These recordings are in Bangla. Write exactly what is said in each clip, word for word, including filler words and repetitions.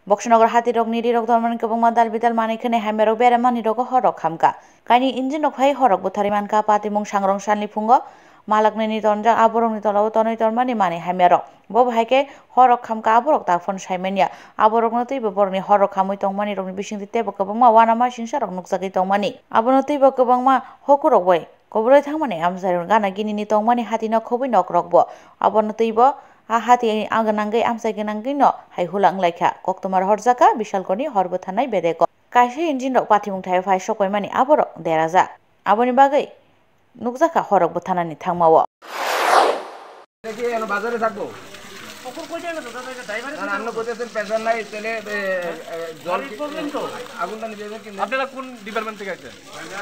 Boxanagar hati rok niri rok dorman kebang madal bidal mani kene hamya rok bere mani rok horkham ka kaini injin rok hai horok buthari man ka pati mung sangrong sanli fungo malak ni tonjang aborong ni tolaw tonoi tormani mani hamya rok bo bhaike horkham ka aborok ta phone saimania aborok no teibo borni horkhamui tongmani rok ni bising tebo kebang ma wana ma singsa rok nuksaki tongmani abono teibo kebang ma hokurok bai kobroi thangmani amsai gana gini ni tongmani hati no khobui nok rokbo abono teibo a hati aganangai amsai ganangai no hai hulang laikha koktomar horjaka bishalkoni horbo thanai bedeko kaise injin rok pathimung thai phai sokoi mani aborok deraja aboni bagai nukjaka horok bothanani thangmawo দেখি এর বাজারে থাকবো কখন কই যাবে দাদা এটা ড্রাইভার না আপনি কইতেছেন পেনশন নাই তেলে জল পর্যন্ত আগুনটা নিয়ে যাবেন কিন্তু আপনারা কোন ডিপার্টমেন্ট থেকে আছেন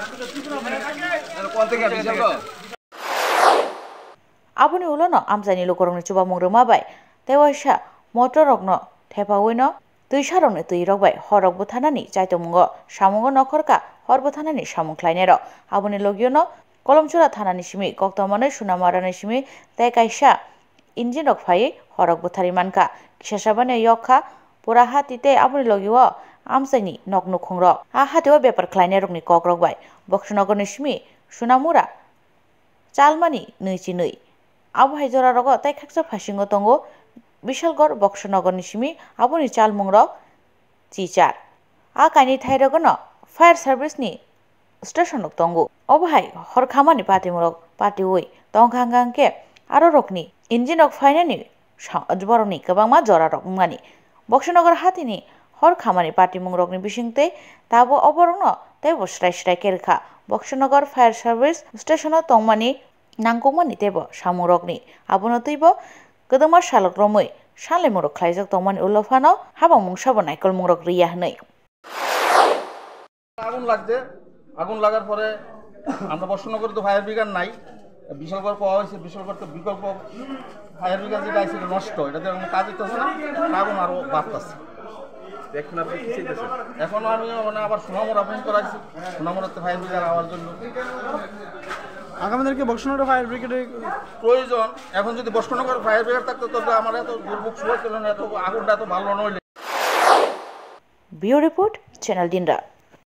কোন থেকে আছেন aboni ulono amsani lokorongni chuba mungruma bai tewaisa motorokno thepawino tuisarokni tuirok bai horok bothanani chaitomungo samungo nokhorka hor bothanani samung khlainero aboni logiono kolomchura thanani simi koktomane sunamarani simi tei kaisa injin rok phai horok bothari manka kisasabane yokha pura hati tei aboni logio amsani noknu khungrok a hatiwa bepar khlainerokni kokrok bai Boxanagarni simi sunamura chalmani nui nui আবহাই জরা রগ তাই খাকসা ফাসিঙ্গ তঙ্গ বিশালগড় বক্সনগরনি সিমি আবনি চালমুং রগ চিচার আ কাইনি থাই রগ ন ফায়ার সার্ভিসনি স্টেশন তঙ্গ অবহাই হরখামানি পাতিমুরক পাতি উই তংখাঙ্গাংকে আরো রকনি ইঞ্জিন রক ফাইনানি বরনি গোबांमा জরা রক মানি বক্সনগর হাতিনি হরখামানি পাতিমুং রকনি বিসিংতে তাবো অবরং তাই বস্রাই স্রাই কেরখা বক্সনগর ফায়ার সার্ভিস স্টেশন তংমানি nangkongmani tebo samurokni abono teibo kodongma salok romoi sanle murok khlaijak tongmani ulofano habang mungsabo naikol mungrok riya hnai আগুন লাগছে আগুন লাগার পরে আমরা বর্ষনগরে তো ফায়ার ব্রিগেড নাই বিশালগড় পাওয়া হয়েছে বিশালগড় তো বিকল্প ফায়ার ব্রিগেড যেটা আছে নষ্ট এটাতে কাজ হইতেছে না আগুন আরো বাড়তেছে এখন আপনি কি চাইতেছেন এখন আমি মানে আবার সোনামুড়া ফোন করাইছি সোনামুড়াতে ফায়ার ব্রিগেড আওয়ার জন্য আগামীদেরকে বক্সনগর ফায়ার ব্রিগেডের প্রয়োজন এখন যদি বক্সনগর ফায়ার ব্রিগেড থাকতো তবে আমার এত দুর্ভোগ শুরু ছিল না এত আগুনটা এত ভালো নইলে ব্যুরো রিপোর্ট চ্যানেল দিনরা।